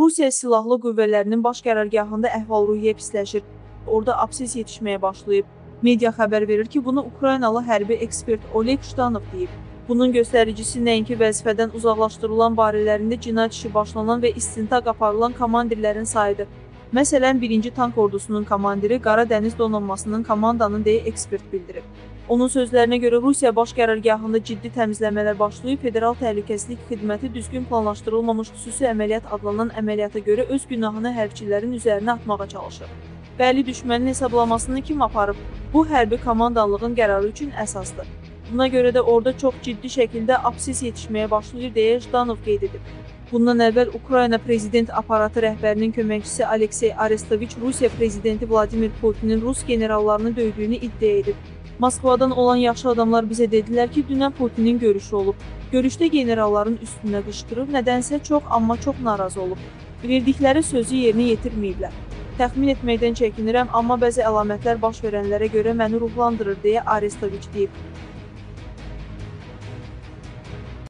Rusiya Silahlı Qüvvələrinin baş qərargahında əhval-ruhiyyə pisləşir. Orada abses yetişməyə başlayıb. Media xəbər verir ki, bunu Ukraynalı hərbi ekspert Oleg Jdanov deyib. Bunun göstəricisi nəinki vəzifədən uzaqlaşdırılan barələrində cinayət işi başlanan və istintaq aparılan komandirlərin sayıdır. Məsələn, 1-ci Tank Ordusunun komandiri Qara Dəniz Donanmasının komandanın deyə ekspert bildirib. Onun sözlərinə görə Rusiya baş qərargahında ciddi təmizləmələr başlayıb, Federal Təhlükəsizlik Xidməti düzgün planlaşdırılmamış xüsusi əməliyyat adlanan əməliyyata görə öz günahını hərbçilərin üzərinə atmağa çalışır. Bəli, düşmənin hesablamasını kim aparıb? Bu, hərbi komandanlığın qərarı üçün əsasdır. Buna görə də orada çox ciddi şəkildə abses yetişməyə başlayır, deyə Jdanov qeyd edib. Bundan əvvəl Ukrayna Prezident Aparatı rəhbərinin köməkçisi Aleksey Arestoviç Rusiya Prezidenti Vladimir Putinin Rus generallarını döydüyünü iddia edib. Moskvadan olan yaxşı adamlar bizə dedilər ki, dünən Putinin görüşü olub. Görüşdə generalların üstünə qışqırıb, nədənsə çox, amma çox narazı olub. Verdikləri sözü yerinə yetirməyiblər. Təxmin etməkdən çəkinirəm, amma bəzi əlamətlər baş verənlərə görə məni ruhlandırır, deyə Arestoviç deyib.